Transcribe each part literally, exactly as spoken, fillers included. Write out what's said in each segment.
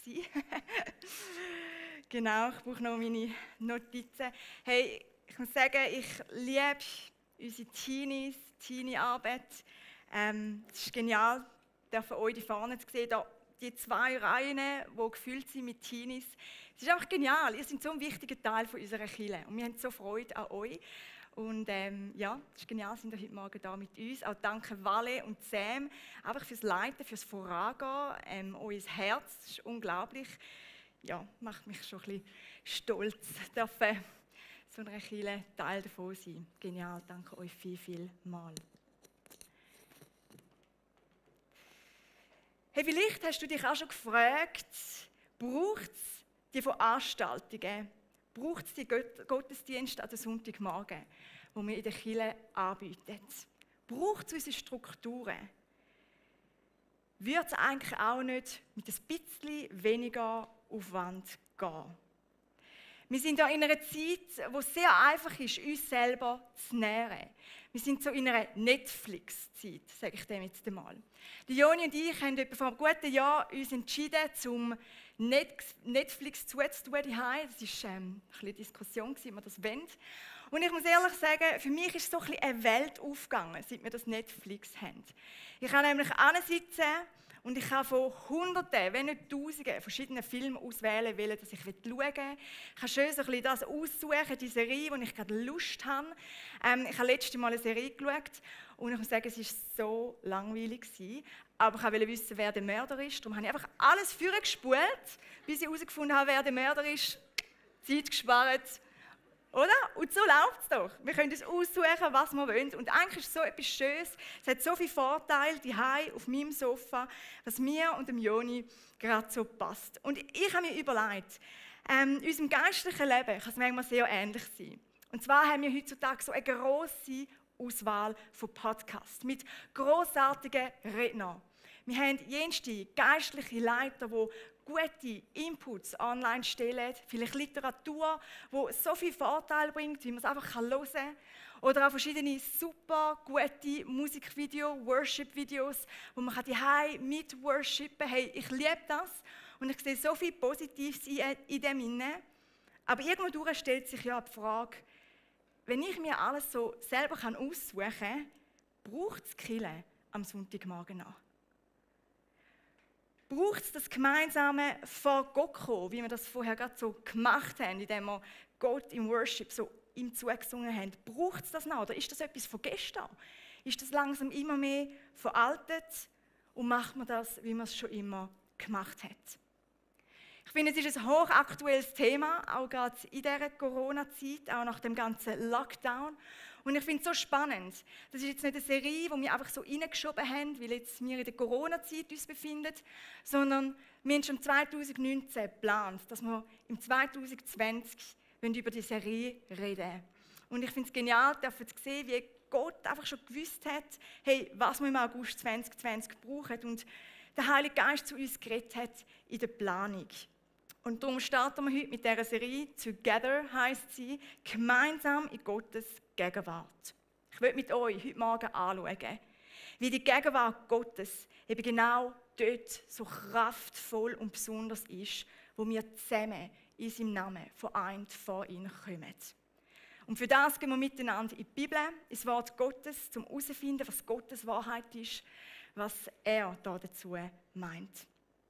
sein. Genau, ich brauche noch meine Notizen. Hey, ich muss sagen, ich liebe unsere Teenies, Teenie-Arbeit. Ähm, es ist genial, dürfen euch die Fahne zu sehen, da die zwei Reihen, die gefüllt sind mit Teenies. Es ist einfach genial, ihr seid so ein wichtiger Teil von unserer Kirche und wir haben so Freude an euch. Und ähm, ja, es ist genial, sind ihr heute Morgen da mit uns. Auch danke Walle und Sam, einfach fürs Leiten, fürs Vorangehen, ähm, euer Herz, das ist unglaublich. Ja, macht mich schon ein bisschen stolz, dürfen so einer Kirche Teil davon sein. Genial, danke euch viel, viel mal. Hey, vielleicht hast du dich auch schon gefragt, braucht es die Veranstaltungen, braucht es die Gottesdienste an den Sonntagmorgen, die wir in der Kirche anbieten? Braucht es unsere Strukturen? Würde es eigentlich auch nicht mit ein bisschen weniger Aufwand gehen? Wir sind hier in einer Zeit, wo es sehr einfach ist, uns selber zu nähren. Wir sind so in einer Netflix-Zeit, sage ich dem jetzt einmal. Die Joni und ich haben etwa vor einem guten Jahr uns entschieden, zum Netflix zuzutun daheim. Das war ähm, ein bisschen Diskussion, ob wir das wollen. Und ich muss ehrlich sagen, für mich ist so ein bisschen eine Welt aufgegangen, seit wir das Netflix haben. Ich kann nämlich sitzen und ich kann von Hunderten, wenn nicht Tausenden verschiedenen Filmen auswählen, welche ich schauen will. Ich kann schön so ein bisschen das aussuchen, die Serie, die ich gerade Lust habe. Ähm, ich habe letztes Mal eine Serie geschaut und ich muss sagen, es war so langweilig. Aber ich wollte wissen, wer der Mörder ist. Darum habe ich einfach alles vorgespult, bis ich herausgefunden habe, wer der Mörder ist. Zeit gespart. Oder? Und so läuft es doch. Wir können uns aussuchen, was wir wollen. Und eigentlich ist es so etwas Schönes. Es hat so viele Vorteile, daheim auf meinem Sofa, was mir und dem Joni gerade so passt. Und ich habe mir überlegt, ähm, in unserem geistlichen Leben kann es manchmal sehr ähnlich sein. Und zwar haben wir heutzutage so eine grosse Auswahl von Podcasts mit grossartigen Rednern. Wir haben jenste geistliche Leiter, die gute Inputs online stellen, vielleicht Literatur, die so viel Vorteil bringt, wie man es einfach hören kann. Oder auch verschiedene super gute Musikvideos, Worship-Videos, wo man daheim mit worshipen kann. Hey, ich liebe das und ich sehe so viel Positives in dem inne. Aber irgendwann stellt sich ja die Frage, wenn ich mir alles so selber aussuchen kann, braucht es Kirche am Sonntagmorgen noch? Braucht es das gemeinsame vor Gott kommen, wie wir das vorher gerade so gemacht haben, indem wir Gott im Worship so ihm zugesungen haben? Braucht es das noch? Oder ist das etwas von gestern? Ist das langsam immer mehr veraltet? Und macht man das, wie man es schon immer gemacht hat? Ich finde, es ist ein hochaktuelles Thema, auch gerade in dieser Corona-Zeit, auch nach dem ganzen Lockdown. Und ich finde es so spannend. Das ist jetzt nicht eine Serie, die wir einfach so reingeschoben haben, weil jetzt wir in der Corona-Zeit uns befinden, sondern wir haben schon zwanzig neunzehn geplant, dass wir im zwanzig zwanzig über die Serie reden. Und ich finde es genial, zu sehen, wie Gott einfach schon gewusst hat, hey, was wir im August zwanzig zwanzig brauchen und der Heilige Geist zu uns geredet hat in der Planung. Und darum starten wir heute mit dieser Serie «Together» heisst sie, gemeinsam in Gottes Gegenwart. Ich will mit euch heute Morgen anschauen, wie die Gegenwart Gottes eben genau dort so kraftvoll und besonders ist, wo wir zusammen in seinem Namen vereint vor ihn kommen. Und für das gehen wir miteinander in die Bibel, ins Wort Gottes, um herauszufinden, was Gottes Wahrheit ist, was er da dazu meint.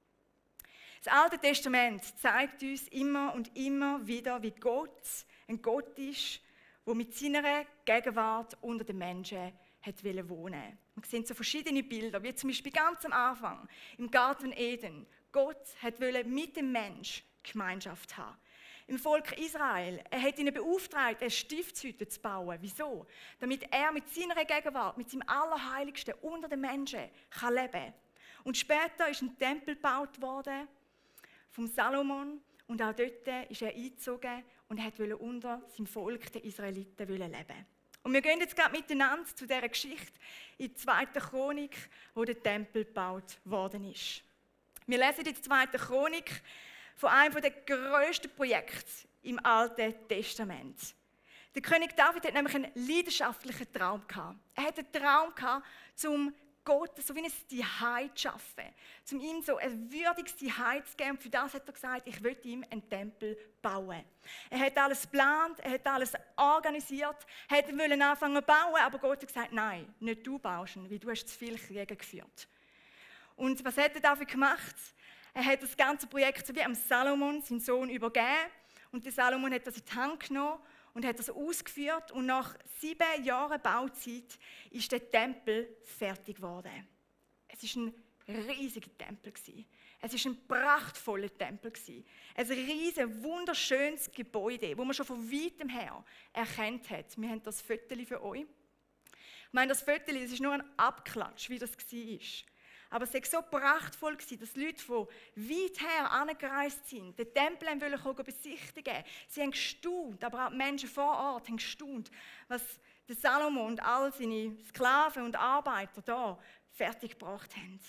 Das Alte Testament zeigt uns immer und immer wieder, wie Gott ein Gott ist, der mit seiner Gegenwart unter den Menschen hat wohnen wollte. Wir sehen so verschiedene Bilder, wie zum Beispiel ganz am Anfang im Garten Eden. Gott wollte mit dem Mensch Gemeinschaft haben. Im Volk Israel, er hat ihnen beauftragt, eine Stiftshütte zu bauen. Wieso? Damit er mit seiner Gegenwart, mit seinem Allerheiligsten unter den Menschen kann leben kann. Und später ist ein Tempel gebaut worden vom Salomon und auch dort ist er eingezogen und wollte unter seinem Volk, den Israeliten, leben. Und wir gehen jetzt gerade miteinander zu dieser Geschichte in die zweite Chronik, wo der Tempel gebaut worden ist. Wir lesen in der zweiten Chronik von einem der grössten Projekte im Alten Testament. Der König David hat nämlich einen leidenschaftlichen Traum gehabt. Er hatte einen Traum gehabt, um Gott so wie ein Zuhause zu schaffen, um ihm so ein würdiges Zuhause zu geben. Und für das hat er gesagt, ich will ihm einen Tempel bauen. Er hat alles geplant, er hat alles organisiert, er wollte anfangen zu bauen, aber Gott hat gesagt, nein, nicht du baust ihn, weil du hast zu viel Kriege geführt. Und was hat er dafür gemacht? Er hat das ganze Projekt so wie am Salomon, seinen Sohn, übergeben. Und der Salomon hat das in die Hand genommen und hat das ausgeführt. Und nach sieben Jahren Bauzeit ist der Tempel fertig geworden. Es war ein riesiger Tempel. Es war ein prachtvoller Tempel. Ein riesiges, wunderschönes Gebäude, das man schon von weitem her erkannt hat. Wir haben das Foto für euch. Ich meine, das Foto, das ist nur ein Abklatsch, wie das war. Aber es war so prachtvoll, dass Leute von weit her angereist sind, den Tempel wollten besichtigen. Sie haben gestaunt, aber auch die Menschen vor Ort haben gestaunt, was der Salomo und all seine Sklaven und Arbeiter da fertiggebracht haben.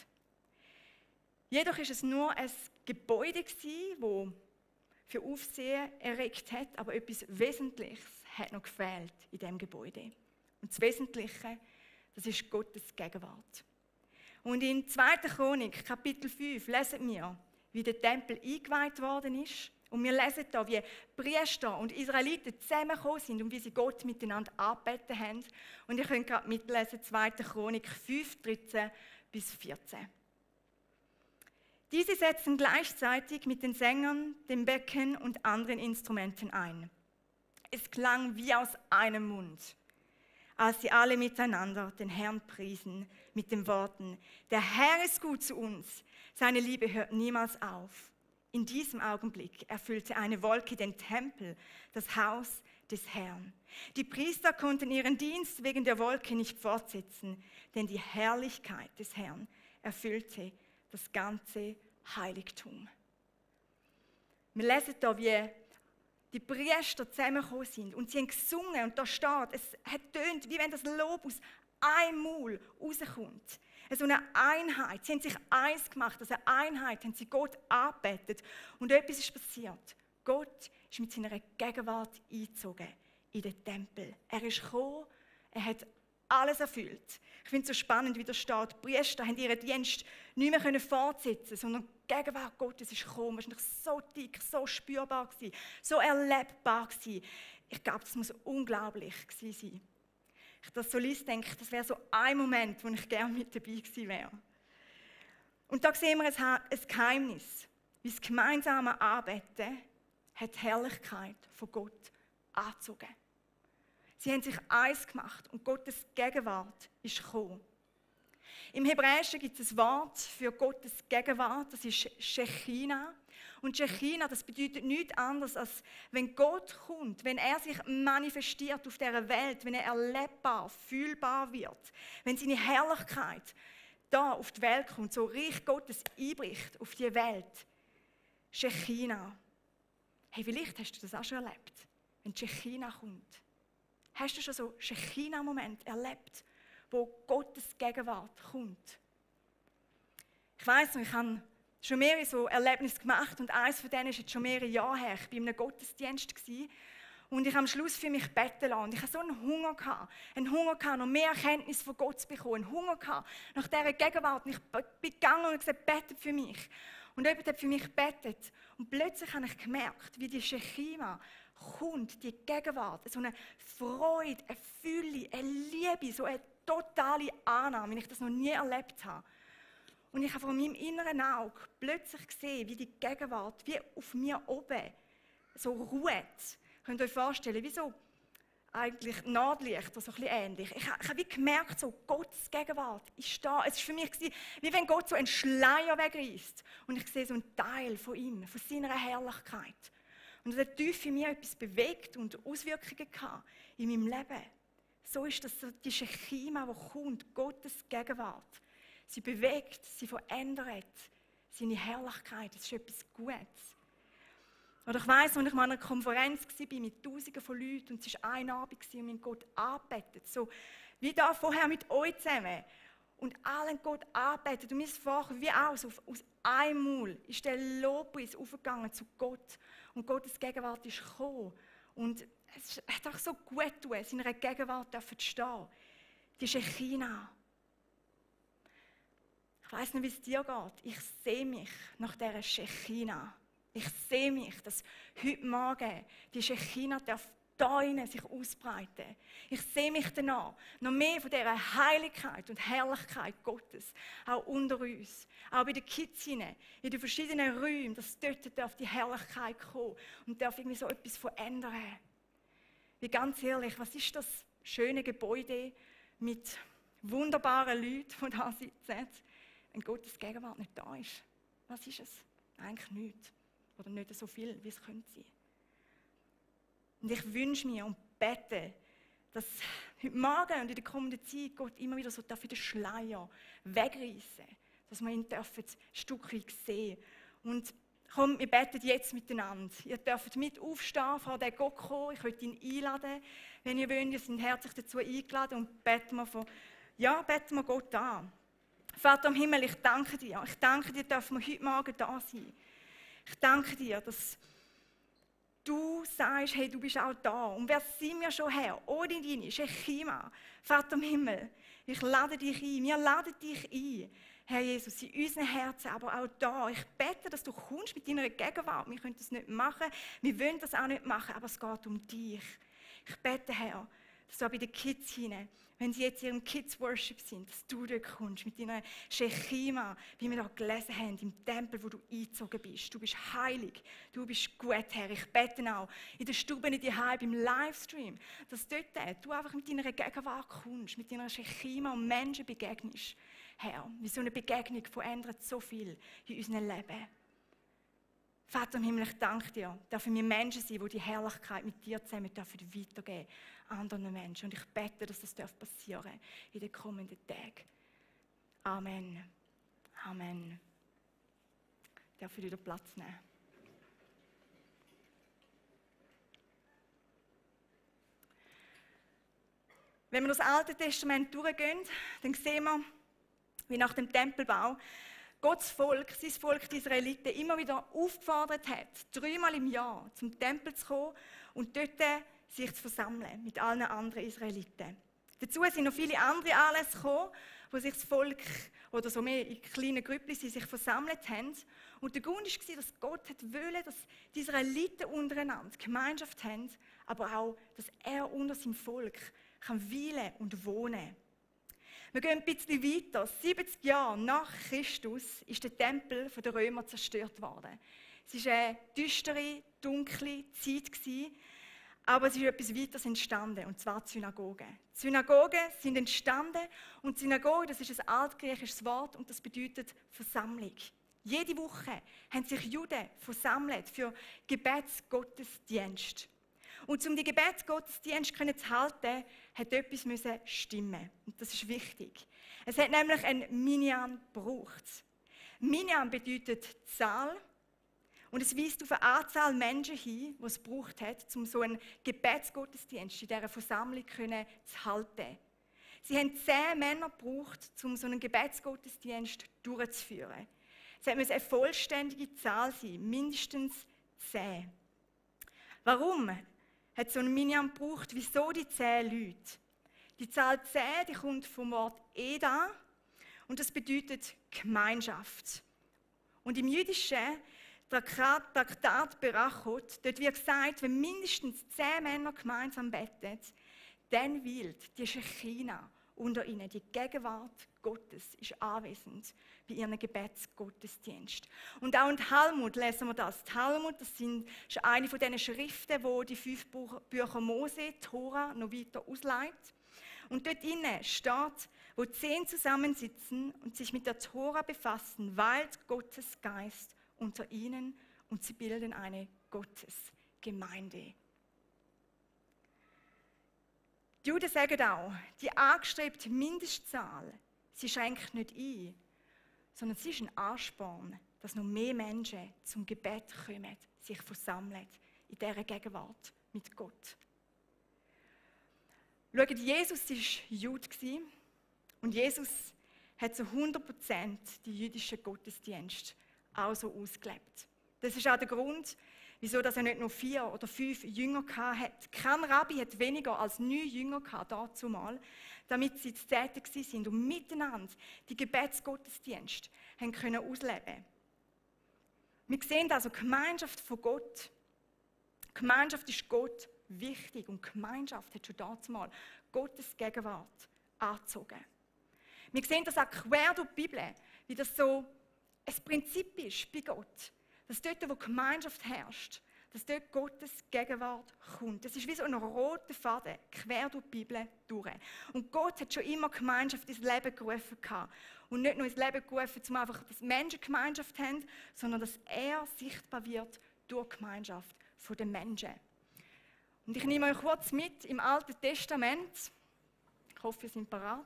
Jedoch war es nur ein Gebäude, das für Aufsehen erregt hat, aber etwas Wesentliches hat noch gefehlt in diesem Gebäude. Und das Wesentliche, das ist Gottes Gegenwart. Und in zweiter Chronik, Kapitel fünf, lesen wir, wie der Tempel eingeweiht worden ist. Und wir lesen da, wie Priester und Israeliten zusammengekommen sind und wie sie Gott miteinander angebeten haben. Und ihr könnt gerade mitlesen, zweiter Chronik fünf, dreizehn bis vierzehn. Diese setzen gleichzeitig mit den Sängern, dem Becken und anderen Instrumenten ein. Es klang wie aus einem Mund, als sie alle miteinander den Herrn priesen mit den Worten: Der Herr ist gut zu uns, seine Liebe hört niemals auf. In diesem Augenblick erfüllte eine Wolke den Tempel, das Haus des Herrn. Die Priester konnten ihren Dienst wegen der Wolke nicht fortsetzen, denn die Herrlichkeit des Herrn erfüllte das ganze Heiligtum. Wir lesen da, wie die Priester zusammengekommen sind und sie haben gesungen und da steht, es hat tönt, wie wenn das Lob aus einem Maul rauskommt. So eine Einheit. Sie haben sich eins gemacht, als eine Einheit haben sie Gott angebetet und etwas ist passiert. Gott ist mit seiner Gegenwart eingezogen in den Tempel. Er ist gekommen, er hat alles erfüllt. Ich finde es so spannend, wie da steht, die Priester haben ihren Dienst nicht mehr fortsetzen, sondern die Gegenwart Gottes ist gekommen. Es war so dick, so spürbar, so erlebbar. Ich glaube, das muss unglaublich gewesen sein. Ich das so lese, denke ich, das wäre so ein Moment, wo ich gerne mit dabei gewesen wäre. Und da sehen wir ein Geheimnis. Wie das gemeinsame Anbeten hat die Herrlichkeit von Gott angezogen. Sie haben sich eins gemacht und Gottes Gegenwart ist gekommen. Im Hebräischen gibt es ein Wort für Gottes Gegenwart, das ist Shechina. Und Shechina, das bedeutet nichts anderes, als wenn Gott kommt, wenn er sich manifestiert auf dieser Welt, wenn er erlebbar, fühlbar wird, wenn seine Herrlichkeit da auf die Welt kommt, so Reich Gottes einbricht auf die Welt. Shechina. Hey, vielleicht hast du das auch schon erlebt, wenn Shechina kommt. Hast du schon so einen Shechina-Moment erlebt, wo Gottes Gegenwart kommt? Ich weiss noch, ich habe schon mehrere so Erlebnisse gemacht und eines von denen ist jetzt schon mehrere Jahre her. Ich war in einem Gottesdienst und ich habe am Schluss für mich beten lassen. Und ich hatte so einen Hunger, gehabt, einen Hunger gehabt, noch mehr Erkenntnis von Gott zu bekommen, einen Hunger gehabt nach dieser Gegenwart. Und ich bin gegangen und gesagt, betet für mich. Und jemand hat für mich gebetet. Und plötzlich habe ich gemerkt, wie die Shechina kommt, die Gegenwart, so eine Freude, eine Fülle, eine Liebe, so eine totale Annahme, wie ich das noch nie erlebt habe. Und ich habe vor meinem inneren Auge plötzlich gesehen, wie die Gegenwart wie auf mir oben so ruht. Könnt ihr euch vorstellen, wie so eigentlich Nordlichter, so ein bisschen ähnlich. Ich habe, ich habe wie gemerkt, so Gottes Gegenwart ist da. Es war für mich wie wenn Gott so einen Schleier wegreißt und ich sehe so einen Teil von ihm, von seiner Herrlichkeit. Und es hat tief in mir etwas bewegt und Auswirkungen gehabt in meinem Leben. So ist das so die Shechina, die kommt, Gottes Gegenwart. Sie bewegt, sie verändert seine Herrlichkeit. Das ist etwas Gutes. Oder ich weiss, als ich mal an einer Konferenz war mit Tausenden von Leuten und es war ein Abend und wir haben Gott angebetet. So wie da vorher mit euch zusammen. Und alle haben Gott angebetet. Und mir ist vorher wie aus, aus einem Maul ist der Lobpreis aufgegangen zu Gott. Und Gottes Gegenwart ist gekommen. Und es hat auch so gut getan, in seiner Gegenwart zu stehen. Die Shechina. Ich weiss nicht, wie es dir geht. Ich sehe mich nach dieser Shechina. Ich sehe mich, dass heute Morgen die Shechina darf da innen sich ausbreiten. Ich sehe mich danach, noch mehr von dieser Heiligkeit und Herrlichkeit Gottes, auch unter uns, auch bei den Kids hinein, in den verschiedenen Räumen, dass dort darf die Herrlichkeit kommen und darf irgendwie so etwas verändern. Wie ganz ehrlich, was ist das schöne Gebäude mit wunderbaren Leuten, die da sitzen, wenn Gottes Gegenwart nicht da ist? Was ist es? Eigentlich nichts. Oder nicht so viel, wie es könnte sein. Und ich wünsche mir und bete, dass heute Morgen und in der kommenden Zeit Gott immer wieder so den Schleier wegreißen, dass wir ihn dürfen, ein Stück weit sehen. Und komm, wir beten jetzt miteinander. Ihr dürft mit aufstehen, vor den Gott kommen. Ich möchte ihn einladen, wenn ihr wollt. Ihr seid herzlich dazu eingeladen und beten wir von, ja, beten wir Gott an. Vater im Himmel, ich danke dir. Ich danke dir, dürfen wir heute Morgen da sein. Ich danke dir, dass du sagst, hey, du bist auch da. Und wer sind wir schon her? Ohne deine Shechima. Vater im Himmel, ich lade dich ein. Wir laden dich ein, Herr Jesus, in unseren Herzen, aber auch da. Ich bete, dass du kommst mit deiner Gegenwart. Wir können das nicht machen, wir wollen das auch nicht machen, aber es geht um dich. Ich bete, Herr, dass du auch bei den Kids hinein, wenn sie jetzt in ihrem Kids-Worship sind, dass du dort kommst mit deiner Shechima, wie wir da gelesen haben, im Tempel, wo du eingezogen bist. Du bist heilig, du bist gut, Herr. Ich bete auch in der Stube, in die Heim, im Livestream, dass dort du einfach mit deiner Gegenwart kommst, mit deiner Shechima und Menschen begegnest. Herr, wie so eine Begegnung verändert so viel in unserem Leben. Vater im Himmel, ich danke dir, dürfen wir Menschen sein, die die Herrlichkeit mit dir zusammen dürfen weitergeben anderen Menschen. Und ich bete, dass das passieren darf in den kommenden Tagen. Amen. Amen. Ich darf wieder Platz nehmen. Wenn wir das Alte Testament durchgehen, dann sehen wir, wie nach dem Tempelbau Gottes Volk, sein Volk, die Israeliten, immer wieder aufgefordert hat, dreimal im Jahr zum Tempel zu kommen und dort sich zu versammeln mit allen anderen Israeliten. Dazu sind noch viele andere Anlässe gekommen, wo sich das Volk oder so mehr in kleinen Grüppchen sich versammelt haben. Und der Grund war, dass Gott wollte, dass die Israeliten untereinander Gemeinschaft haben, aber auch, dass er unter seinem Volk kann weilen und wohnen. Wir gehen ein bisschen weiter. siebzig Jahre nach Christus ist der Tempel der Römer zerstört worden. Es war eine düstere, dunkle Zeit, aber es ist etwas weiteres entstanden, und zwar die Synagogen. Die Synagogen sind entstanden und die Synagoge, das ist ein altgriechisches Wort und das bedeutet Versammlung. Jede Woche haben sich Juden versammelt für Gebetsgottesdienst. Und um die Gebetsgottesdienst zu halten, hat etwas stimmen. Und das ist wichtig. Es hat nämlich ein Minyan gebraucht. Minyan bedeutet Zahl. Und es weist auf eine Anzahl Menschen hin, die es gebraucht hat, um so einen Gebetsgottesdienst in dieser Versammlung zu halten. Sie haben zehn Männer gebraucht, um so einen Gebetsgottesdienst durchzuführen. Es musste eine vollständige Zahl sein, mindestens zehn. Warum hat so ein Minyan gebraucht? Wieso die zehn Leute? Die Zahl zehn, die kommt vom Wort Eda und das bedeutet Gemeinschaft. Und im jüdischen Traktat Berachot, dort wird gesagt, wenn mindestens zehn Männer gemeinsam beten, dann weilt die Shechina unter ihnen, die Gegenwart Gottes ist anwesend bei ihrem Gebetsgottesdienst. Und auch in Talmud lesen wir das. Talmud, das sind, ist eine von diesen Schriften, wo die fünf Bücher Mose, Tora, noch weiter ausleitet. Und dort innen steht, wo zehn zusammensitzen und sich mit der Tora befassen, weilt Gottes Geist unter ihnen und sie bilden eine Gottesgemeinde. Die Juden sagen auch, die angestrebte Mindestzahl, sie schränkt nicht ein, sondern sie ist ein Ansporn, dass noch mehr Menschen zum Gebet kommen, sich versammeln in dieser Gegenwart mit Gott. Schaut, Jesus war Jude und Jesus hat zu hundert Prozent die jüdischen Gottesdienste auch so ausgelebt. Das ist auch der Grund, Wieso, dass er nicht nur vier oder fünf Jünger hatte. Kein Rabbi hat weniger als neun Jünger gehabt, dazu mal, damit sie tätig sind und miteinander die Gebetsgottesdienste haben können ausleben. Wir sehen also die Gemeinschaft von Gott. Gemeinschaft ist Gott wichtig und Gemeinschaft hat schon dazu mal Gottes Gegenwart angezogen. Wir sehen das auch quer durch die Bibel, wie das so ein Prinzip ist bei Gott. Dass dort, wo Gemeinschaft herrscht, dass dort Gottes Gegenwart kommt. Das ist wie so ein roter Faden, quer durch die Bibel durch. Und Gott hat schon immer Gemeinschaft ins Leben gerufen. Und nicht nur ins Leben gerufen, um einfach, dass Menschen Gemeinschaft haben, sondern dass er sichtbar wird durch die Gemeinschaft der Menschen. Und ich nehme euch kurz mit im Alten Testament. Ich hoffe, ihr seid bereit.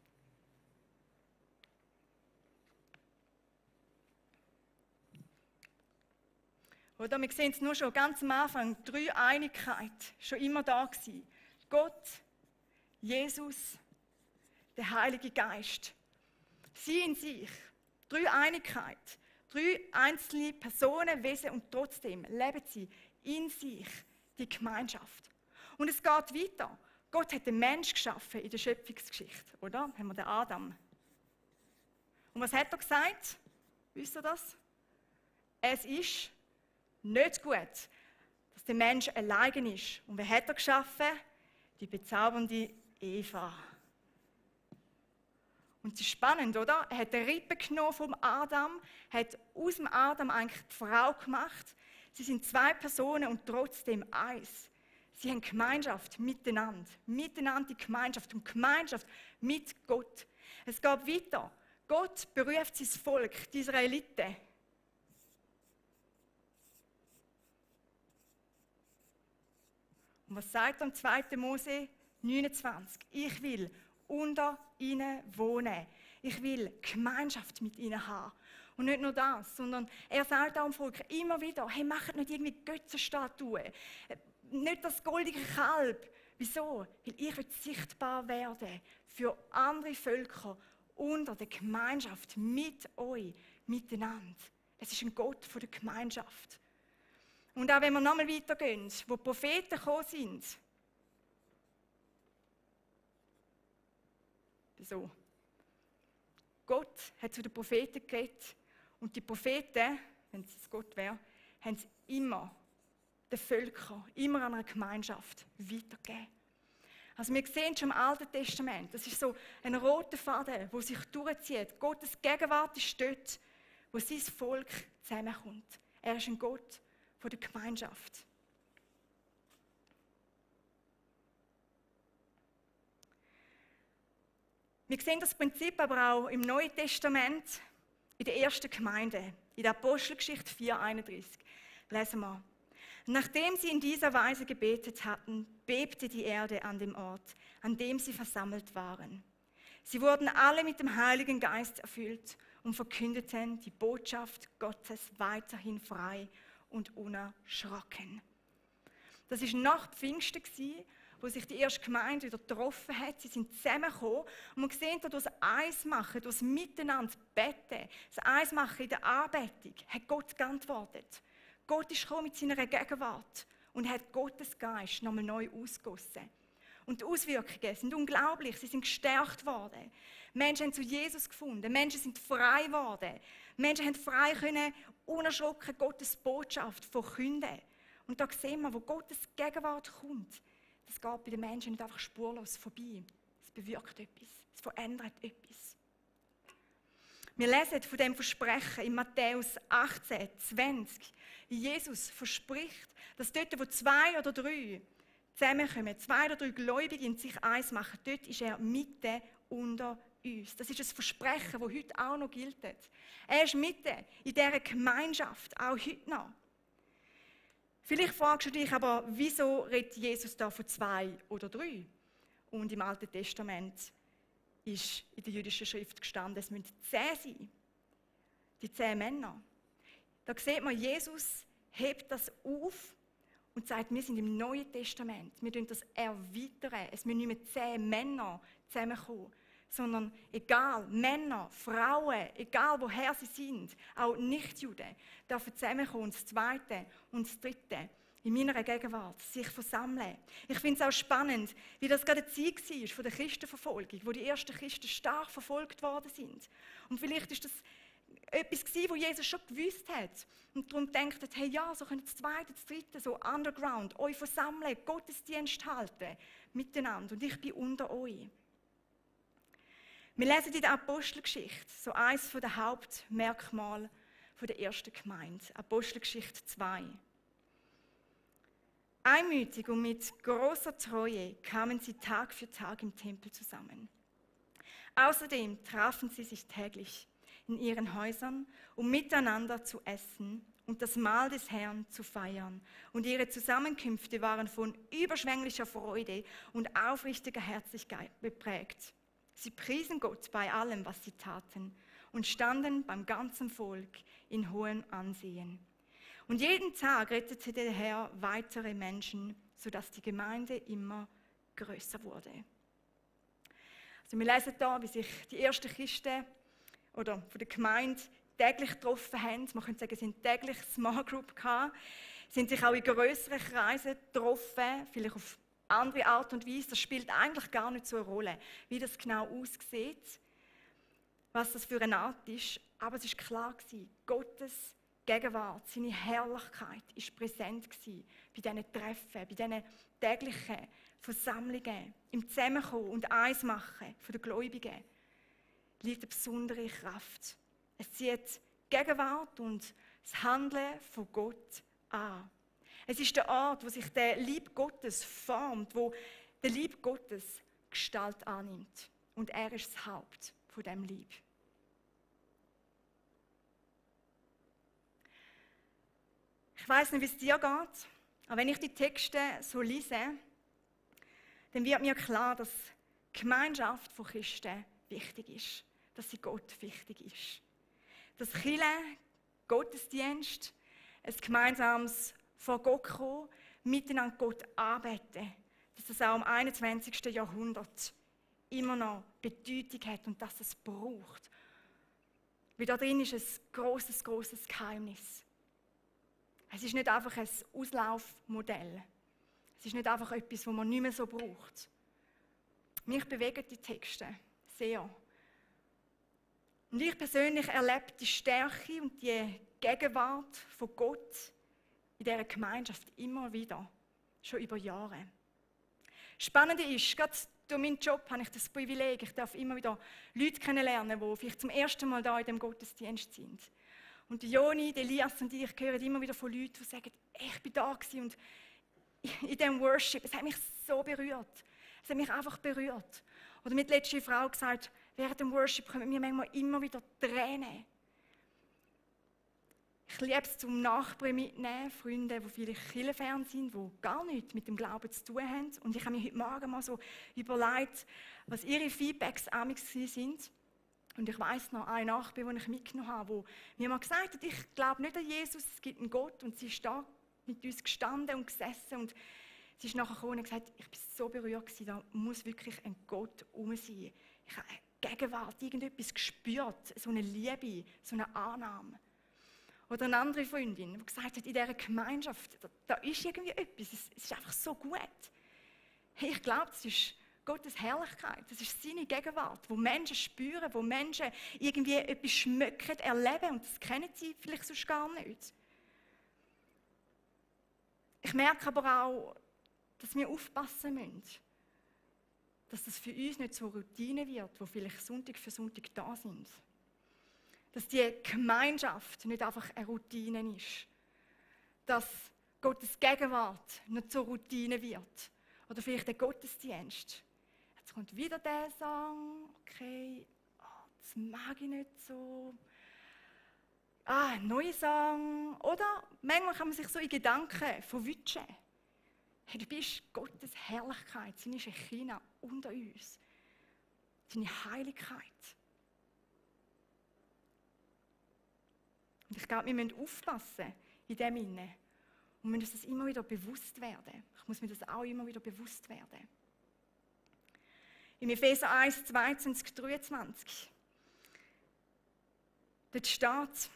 Oder wir sehen es nur schon ganz am Anfang, drei Einigkeit, schon immer da gewesen. Gott, Jesus, der Heilige Geist. Sie in sich, drei Einigkeit, drei einzelne Personen, Wesen und trotzdem leben sie in sich die Gemeinschaft. Und es geht weiter. Gott hat den Mensch geschaffen in der Schöpfungsgeschichte, oder? Haben wir den Adam. Und was hat er gesagt? Wisst ihr das? Es ist nicht gut, dass der Mensch allein ist. Und wer hat er geschaffen? Die bezaubernde Eva. Und es ist spannend, oder? Er hat die Rippe genommen vom Adam, hat aus dem Adam eigentlich die Frau gemacht. Sie sind zwei Personen und trotzdem eins. Sie haben Gemeinschaft miteinander. Miteinander die Gemeinschaft und Gemeinschaft mit Gott. Es geht weiter. Gott beruft sein Volk, die Israeliten. Und was sagt er im zweiten Mose neunundzwanzig? Ich will unter ihnen wohnen. Ich will Gemeinschaft mit ihnen haben. Und nicht nur das, sondern er sagt auch dem Volk immer wieder, hey, macht nicht irgendwie Götzenstatuen, nicht das goldige Kalb. Wieso? Weil ich will sichtbar werden für andere Völker unter der Gemeinschaft mit euch, miteinander. Es ist ein Gott von der Gemeinschaft. Und auch wenn wir nochmal weitergehen, wo die Propheten gekommen sind. So. Gott hat zu den Propheten geredet und die Propheten, wenn es Gott wäre, haben es immer den Völkern, immer an einer Gemeinschaft weitergegeben. Also wir sehen schon im Alten Testament, das ist so ein roter Faden, der sich durchzieht. Gottes Gegenwart ist dort, wo sein Volk zusammenkommt. Er ist ein Gott von der Gemeinschaft. Wir sehen das Prinzip aber auch im Neuen Testament, in der ersten Gemeinde, in der Apostelgeschichte vier einunddreißig. Lesen wir. Nachdem sie in dieser Weise gebetet hatten, bebte die Erde an dem Ort, an dem sie versammelt waren. Sie wurden alle mit dem Heiligen Geist erfüllt und verkündeten die Botschaft Gottes weiterhin frei und unerschrocken. Das war nach Pfingsten, wo sich die erste Gemeinde wieder getroffen hat. Sie sind zusammengekommen und man sieht, durch das Eismachen, durch das Miteinander beten, das Eismachen in der Anbetung, hat Gott geantwortet. Gott ist gekommen mit seiner Gegenwart und hat Gottes Geist nochmal neu ausgegossen. Und die Auswirkungen sind unglaublich, sie sind gestärkt worden. Menschen haben zu Jesus gefunden, Menschen sind frei geworden. Menschen haben frei können, unerschrocken Gottes Botschaft verkünden. Und da sehen wir, wo Gottes Gegenwart kommt, das geht bei den Menschen nicht einfach spurlos vorbei. Es bewirkt etwas, es verändert etwas. Wir lesen von dem Versprechen in Matthäus achtzehn, zwanzig. Jesus verspricht, dass dort, wo zwei oder drei zusammenkommen, zwei oder drei Gläubige in sich eins machen, dort ist er mitten unter uns. Das ist ein Versprechen, das heute auch noch gilt. Er ist mitten in dieser Gemeinschaft, auch heute noch. Vielleicht fragst du dich aber, wieso redet Jesus da von zwei oder drei? Und im Alten Testament ist in der jüdischen Schrift gestanden, es müssen zehn sein. Die zehn Männer. Da sieht man, Jesus hebt das auf und sagt, wir sind im Neuen Testament. Wir erweitern das. Es müssen nicht mehr zehn Männer zusammenkommen, sondern egal, Männer, Frauen, egal woher sie sind, auch Nichtjuden, dürfen zusammenkommen und das Zweite und das Dritte in meiner Gegenwart sich versammeln. Ich finde es auch spannend, wie das gerade eine Zeit war von der Christenverfolgung, wo die ersten Christen stark verfolgt worden sind. Und vielleicht ist das etwas gewesen, wo Jesus schon gewusst hat und darum denkt, hey ja, so können das Zweite, das Dritte, so underground, euch versammeln, Gottesdienst halten miteinander und ich bin unter euch. Wir lesen in der Apostelgeschichte so eines der Hauptmerkmale der ersten Gemeinde, Apostelgeschichte zwei. Einmütig und mit großer Treue kamen sie Tag für Tag im Tempel zusammen. Außerdem trafen sie sich täglich in ihren Häusern, um miteinander zu essen und das Mahl des Herrn zu feiern. Und ihre Zusammenkünfte waren von überschwänglicher Freude und aufrichtiger Herzlichkeit geprägt. Sie priesen Gott bei allem, was sie taten, und standen beim ganzen Volk in hohem Ansehen. Und jeden Tag rettete der Herr weitere Menschen, sodass die Gemeinde immer größer wurde. Also wir lesen hier, wie sich die ersten Christen oder von der Gemeinde täglich getroffen haben. Man könnte sagen, es sind täglich Small Group gehabt. Sind sich auch in grösseren Kreisen getroffen, vielleicht auf andere Art und Weise. Das spielt eigentlich gar nicht so eine Rolle, wie das genau aussieht, was das für eine Art ist. Aber es ist klar gewesen, Gottes Gegenwart, seine Herrlichkeit war präsent gewesen bei diesen Treffen, bei diesen täglichen Versammlungen, im Zusammenkommen und Eins-Machen der Gläubigen liegt eine besondere Kraft. Es zieht die Gegenwart und das Handeln von Gott an. Es ist der Ort, wo sich der Lieb Gottes formt, wo der Lieb Gottes Gestalt annimmt. Und er ist das Haupt von diesem Lieb. Ich weiss nicht, wie es dir geht, aber wenn ich die Texte so lese, dann wird mir klar, dass die Gemeinschaft von Christen wichtig ist, dass sie Gott wichtig ist. Dass Kirche, Gottesdienst, ein gemeinsames vor Gott kommen, miteinander Gott anbeten, dass das auch im einundzwanzigsten Jahrhundert immer noch Bedeutung hat und dass es braucht. Weil da drin ist ein grosses, grosses Geheimnis. Es ist nicht einfach ein Auslaufmodell. Es ist nicht einfach etwas, das man nicht mehr so braucht. Mich bewegen die Texte sehr. Und ich persönlich erlebe die Stärke und die Gegenwart von Gott in dieser Gemeinschaft immer wieder, schon über Jahre. Spannend ist, gerade durch meinen Job habe ich das Privileg, ich darf immer wieder Leute kennenlernen, die vielleicht zum ersten Mal da in dem Gottesdienst sind. Und die Joni, die Elias und ich hören immer wieder von Leuten, die sagen, ich bin da gewesen und in diesem Worship, es hat mich so berührt. Es hat mich einfach berührt. Oder mit der letzten Frau gesagt, während dem Worship kommen mir manchmal immer wieder Tränen. Ich liebe es zum Nachbarn mitnehmen, Freunde, die vielleicht kirchenfern sind, die gar nichts mit dem Glauben zu tun haben. Und ich habe mir heute Morgen mal so überlegt, was ihre Feedbacks amigs sind. Und ich weiss noch, eine Nachbarin, die ich mitgenommen habe, die mir mal gesagt hat, ich glaube nicht an Jesus, es gibt einen Gott. Und sie ist da mit uns gestanden und gesessen. Und sie ist nachher gekommen und gesagt, ich war so berührt gewesen, da muss wirklich ein Gott herum sein. Ich habe eine Gegenwart, irgendetwas gespürt, so eine Liebe, so eine Annahme. Oder eine andere Freundin, die gesagt hat, in dieser Gemeinschaft, da, da ist irgendwie etwas, es, es ist einfach so gut. Hey, ich glaube, das ist Gottes Herrlichkeit, das ist seine Gegenwart, wo Menschen spüren, wo Menschen irgendwie etwas schmecken, erleben und das kennen sie vielleicht sonst gar nicht. Ich merke aber auch, dass wir aufpassen müssen, dass das für uns nicht so Routine wird, wo vielleicht Sonntag für Sonntag da sind. Dass die Gemeinschaft nicht einfach eine Routine ist. Dass Gottes Gegenwart nicht zur Routine wird. Oder vielleicht der Gottesdienst. Jetzt kommt wieder der Song. Okay, oh, das mag ich nicht so. Ah, ein neuer Song. Oder manchmal kann man sich so in Gedanken verwutschen. Hey, du bist Gottes Herrlichkeit, seine Shekinah unter uns. Seine Heiligkeit. Und ich glaube, wir müssen aufpassen in dem Sinne. Und müssen uns das immer wieder bewusst werden. Ich muss mir das auch immer wieder bewusst werden. Im Epheser eins, zweiundzwanzig, dreiundzwanzig. Dort steht,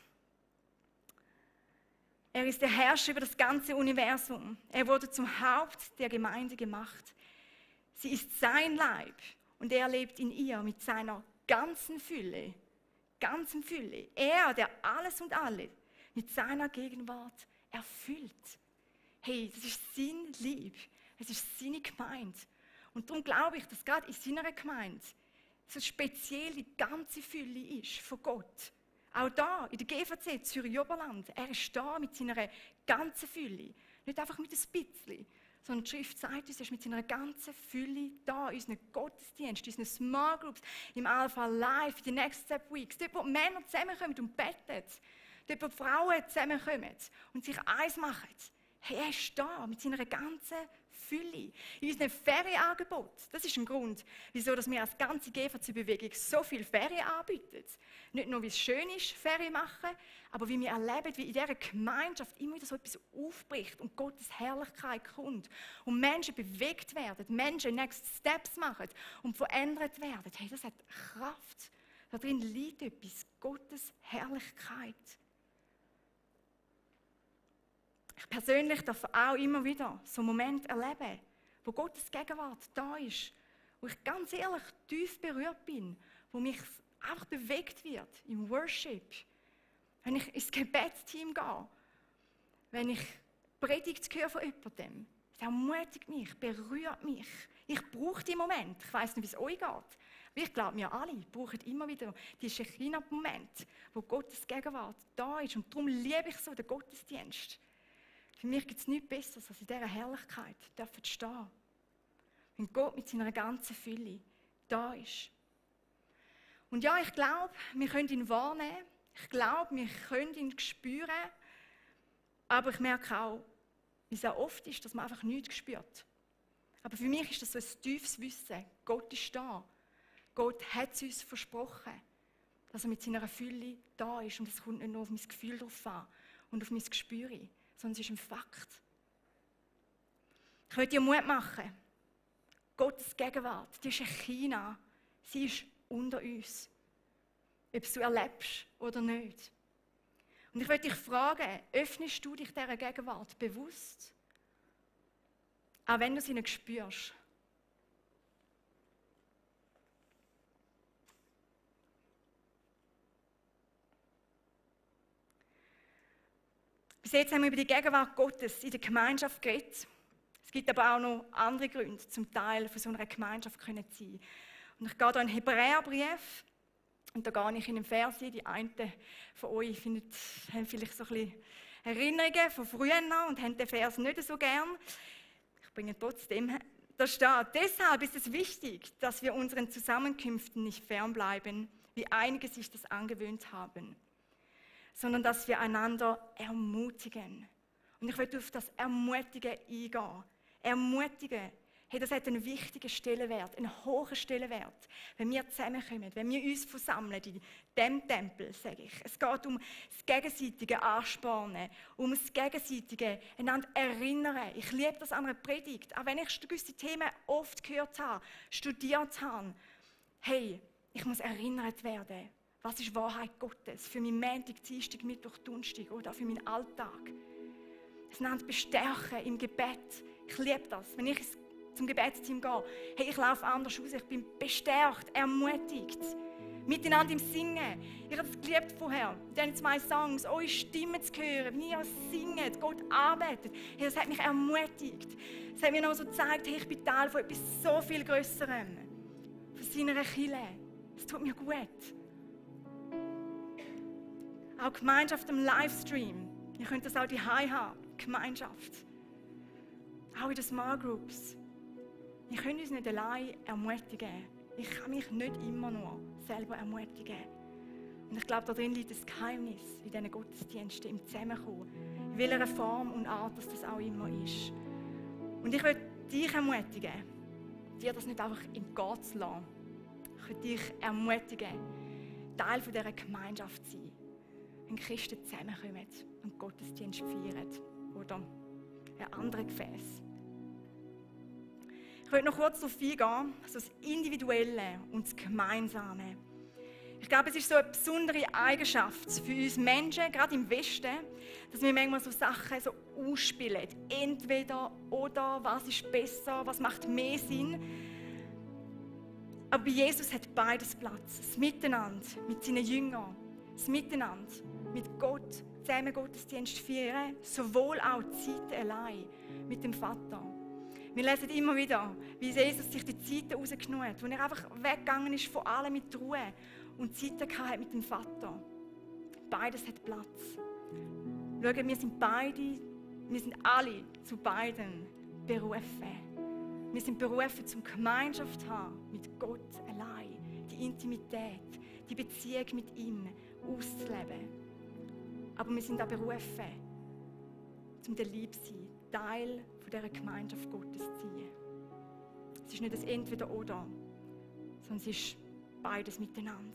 er ist der Herrscher über das ganze Universum. Er wurde zum Haupt der Gemeinde gemacht. Sie ist sein Leib und er lebt in ihr mit seiner ganzen Fülle. Ganzen Fülle. Er, der alles und alle mit seiner Gegenwart erfüllt. Hey, das ist sein Lieb. Es ist seine Gemeinde. Und darum glaube ich, dass gerade in seiner Gemeinde so speziell die ganze Fülle ist von Gott. Auch da, in der G V C Zürich-Oberland, er ist da mit seiner ganzen Fülle. Nicht einfach mit ein bisschen, sondern die Schrift sagt uns, er ist mit seiner ganzen Fülle da, in unseren Gottesdiensten, in unseren Small Groups, im Alpha Live, in den Next Step Weeks, dort, wo Männer zusammenkommen und beten, dort, wo Frauen zusammenkommen und sich eins machen. Hey, er ist da mit seiner ganzen Fülle. In unserem Ferienangebot, das ist ein Grund, wieso dass wir als ganze G V C-Bewegung so viel Ferien anbieten. Nicht nur, wie es schön ist, Ferien machen, aber wie wir erleben, wie in dieser Gemeinschaft immer wieder so etwas aufbricht und Gottes Herrlichkeit kommt und Menschen bewegt werden, Menschen Next Steps machen und verändert werden. Hey, das hat Kraft. Da drin liegt etwas, Gottes Herrlichkeit. Ich persönlich darf auch immer wieder so einen Moment erleben, wo Gottes Gegenwart da ist, wo ich ganz ehrlich tief berührt bin, wo mich einfach bewegt wird im Worship. Wenn ich ins Gebetsteam gehe, wenn ich Predigt höre von jemandem, das ermutigt mich, berührt mich. Ich brauche die Momente. Ich weiss nicht, wie es euch geht. Aber ich glaube, wir alle brauchen immer wieder diese kleinen Momente, wo Gottes Gegenwart da ist. Und darum liebe ich so den Gottesdienst. Für mich gibt es nichts Besseres, als in dieser Herrlichkeit zu stehen. Wenn Gott mit seiner ganzen Fülle da ist. Und ja, ich glaube, wir können ihn wahrnehmen. Ich glaube, wir können ihn spüren. Aber ich merke auch, wie es auch oft ist, dass man einfach nichts spürt. Aber für mich ist das so ein tiefes Wissen. Gott ist da. Gott hat es uns versprochen, dass er mit seiner Fülle da ist. Und es kommt nicht nur auf mein Gefühl drauf an und auf mein Gespür, sondern es ist ein Fakt. Ich möchte dir Mut machen. Gottes Gegenwart, die ist in China. Sie ist unter uns. Ob du erlebst oder nicht. Und ich möchte dich fragen, öffnest du dich dieser Gegenwart bewusst? Auch wenn du sie nicht spürst. Bis jetzt haben wir über die Gegenwart Gottes in der Gemeinschaft geredet. Es gibt aber auch noch andere Gründe, zum Teil von so einer Gemeinschaft zu sein. Und ich gehe hier in den Hebräerbrief und da gehe ich in den Vers. Die einen von euch findet, haben vielleicht so ein bisschen Erinnerungen von früher noch und haben den Vers nicht so gern. Ich bringe trotzdem. Da steht, deshalb ist es wichtig, dass wir unseren Zusammenkünften nicht fernbleiben, wie einige sich das angewöhnt haben, sondern dass wir einander ermutigen. Und ich will auf das Ermutigen eingehen. Ermutigen, hey, das hat einen wichtigen Stellenwert, einen hohen Stellenwert, wenn wir zusammenkommen, wenn wir uns versammeln in diesem Tempel, sage ich. Es geht um das gegenseitige Anspornen, um das gegenseitige einander Erinnern. Ich liebe das an einer Predigt, auch wenn ich gewisse Themen oft gehört habe, studiert habe. Hey, ich muss erinnert werden. Was ist Wahrheit Gottes für meinen Montag, Dienstag, Mittwoch, Donnerstag oder auch für meinen Alltag? Es nennt Bestärken im Gebet. Ich liebe das. Wenn ich zum Gebetsteam gehe, hey, ich laufe anders aus, ich bin bestärkt, ermutigt. Miteinander im Singen. Ich habe es geliebt vorher, diese zwei Songs, eure Stimmen zu hören, wie ihr singt, Gott arbeitet. Hey, das hat mich ermutigt. Es hat mir noch so gezeigt, hey, ich bin Teil von etwas so viel Grösserem. Von seiner Kirche. Es tut mir gut. Auch Gemeinschaft im Livestream. Ihr könnt das auch daheim haben. Gemeinschaft. Auch in den Small Groups. Wir können uns nicht allein ermutigen. Ich kann mich nicht immer nur selber ermutigen. Und ich glaube, da drin liegt das Geheimnis in diesen Gottesdiensten, im Zusammenkommen. In welcher Form und Art dass das auch immer ist. Und ich will dich ermutigen, dir das nicht einfach im Gott zu lassen. Ich will dich ermutigen, Teil von dieser Gemeinschaft zu sein. Wenn Christen zusammenkommen und Gottesdienst feiern oder ein anderes Gefäß. Ich Ich möchte noch kurz darauf eingehen, also das Individuelle und das Gemeinsame. Ich glaube, es ist so eine besondere Eigenschaft für uns Menschen, gerade im Westen, dass wir manchmal so Sachen so ausspielen. Entweder oder, was ist besser, was macht mehr Sinn. Aber bei Jesus hat beides Platz. Das Miteinander mit seinen Jüngern, das Miteinander mit Gott, zusammen Gottesdienst feiern, sowohl auch die Zeit allein mit dem Vater. Wir lesen immer wieder, wie Jesus sich die Zeiten rausgenommen hat, wo er einfach weggegangen ist von allem mit Ruhe und Zeiten hatte mit dem Vater. Beides hat Platz. Schauen, wir sind beide, wir sind alle zu beiden berufen. Wir sind berufen, zum Gemeinschaft zu haben mit Gott allein, die Intimität, die Beziehung mit ihm auszuleben. Aber wir sind auch berufen, zum der Liebe zu sein, Teil von dieser Gemeinschaft Gottes zu sein. Es ist nicht das Entweder-Oder, sondern es ist beides miteinander.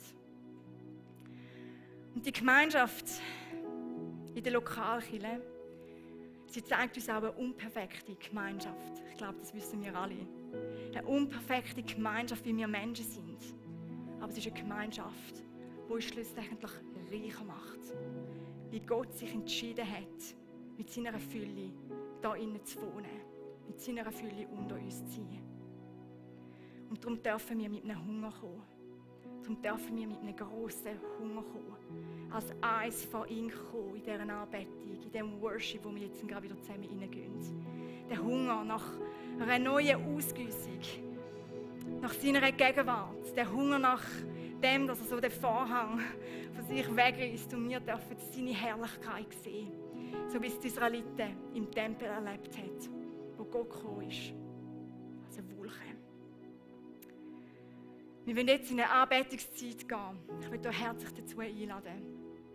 Und die Gemeinschaft in der Lokalkirche, sie zeigt uns auch eine unperfekte Gemeinschaft. Ich glaube, das wissen wir alle. Eine unperfekte Gemeinschaft, wie wir Menschen sind. Aber es ist eine Gemeinschaft, die uns schlussendlich reicher macht. Wie Gott sich entschieden hat, mit seiner Fülle da innen zu wohnen. Mit seiner Fülle unter uns zu sein. Und darum dürfen wir mit einem Hunger kommen. Darum dürfen wir mit einem grossen Hunger kommen. Als eins von ihm kommen in dieser Anbetung, in diesem Worship, wo wir jetzt gerade wieder zusammen reingehen. Der Hunger nach einer neuen Ausgüssung, nach seiner Gegenwart, der Hunger nach dem, dass er so den Vorhang von sich wegreißt und wir dürfen seine Herrlichkeit sehen. So wie es die Israeliten im Tempel erlebt haben, wo Gott gekommen ist. Als eine Wolke. Wir wollen jetzt in eine Anbetungszeit gehen. Ich möchte euch herzlich dazu einladen,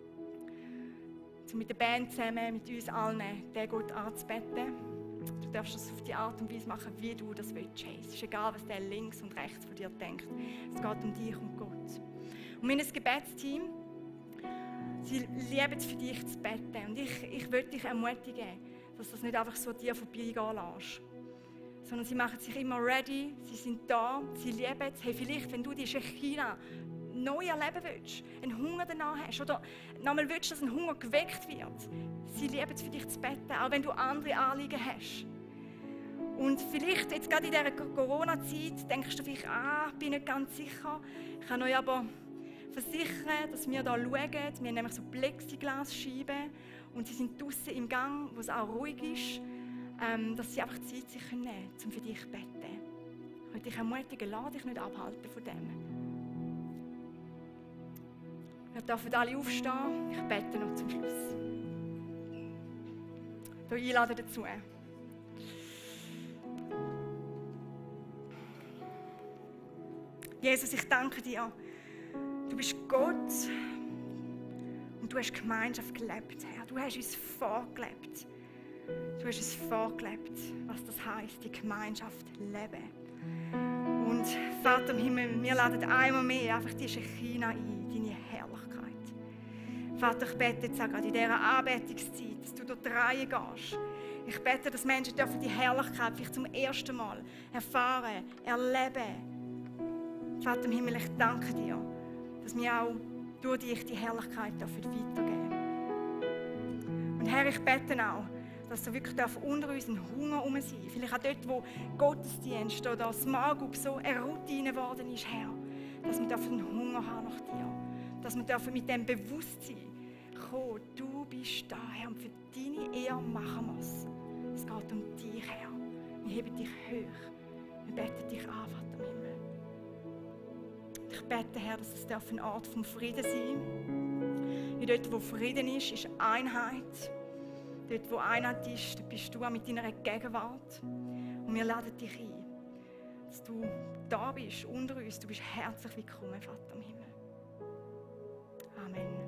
um mit der Band zusammen, mit uns allen, den Gott anzubeten. Du darfst das auf die Art und Weise machen, wie du das willst. Es ist egal, was der links und rechts von dir denkt. Es geht um dich und Gott. Und wir haben ein Gebetsteam. Sie lieben es für dich zu beten. Und ich, ich will dich ermutigen, dass du das nicht einfach so an dir vorbeigehen lässt. Sondern sie machen sich immer ready, sie sind da, sie lieben es. Hey, vielleicht, wenn du die China neu erleben willst, einen Hunger danach hast oder nochmal willst, dass ein Hunger geweckt wird, sie lieben es für dich zu beten, auch wenn du andere Anliegen hast. Und vielleicht, jetzt gerade in dieser Corona-Zeit, denkst du vielleicht, ah, bin nicht ganz sicher. Ich kann euch aber versichern, dass wir hier schauen. Wir haben nämlich so Plexiglasscheiben und sie sind draussen im Gang, wo es auch ruhig ist, ähm, dass sie einfach Zeit sich nehmen können, um für dich zu beten. Ich möchte dich ermutigen, lass dich nicht abhalten von dem. Wir dürfen alle aufstehen. Ich bete noch zum Schluss. Ich einlade dazu. Jesus, ich danke dir. Du bist Gott und du hast Gemeinschaft gelebt, Herr. Du hast uns vorgelebt. Du hast uns vorgelebt, was das heisst, die Gemeinschaft leben. Und Vater im Himmel, wir laden einmal mehr einfach die China ein, deine Herrlichkeit. Vater, ich bete jetzt auch gerade in dieser Anbetungszeit, dass du durch die Reihe gehst. Ich bete, dass Menschen dürfen die Herrlichkeit vielleicht zum ersten Mal erfahren, erleben. Vater im Himmel, ich danke dir, dass wir auch durch dich die Herrlichkeit weitergeben dürfen. Und Herr, ich bete auch, dass so wirklich unter uns ein Hunger herum sein darf. Vielleicht auch dort, wo Gottesdienst oder das Magub so eine Routine geworden ist, Herr. Dass wir einen Hunger haben nach dir. Dass wir mit dem Bewusstsein kommen, du bist da, Herr, und für deine Ehre machen wir es. Es geht um dich, Herr. Wir heben dich hoch. Wir beten dich an, Vater im Himmel. Ich bete, Herr, dass es ein Ort vom Frieden sein darf. Wie dort, wo Frieden ist, ist Einheit. Dort, wo Einheit ist, dort bist du auch mit deiner Gegenwart. Und wir laden dich ein, dass du da bist, unter uns. Du bist herzlich willkommen, Vater im Himmel. Amen.